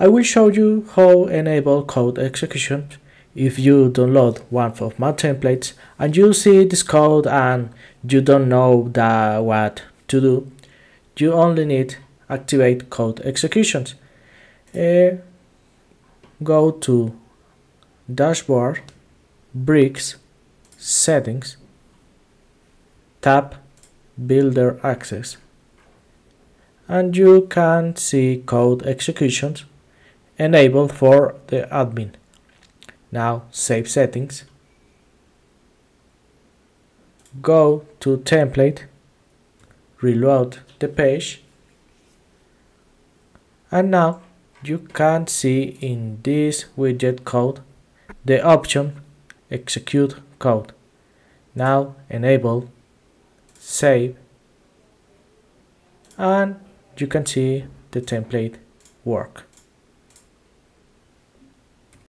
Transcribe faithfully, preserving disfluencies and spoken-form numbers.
I will show you how enable code execution if you download one of my templates and you see this code and you don't know that what to do. You only need activate code executions. Uh, go to dashboard, bricks, settings, tap builder access, and you can see code executions enabled for the admin. Now save settings, go to template, reload the page, and now you can see in this widget code the option execute code. Now enable, save, and you can see the template work.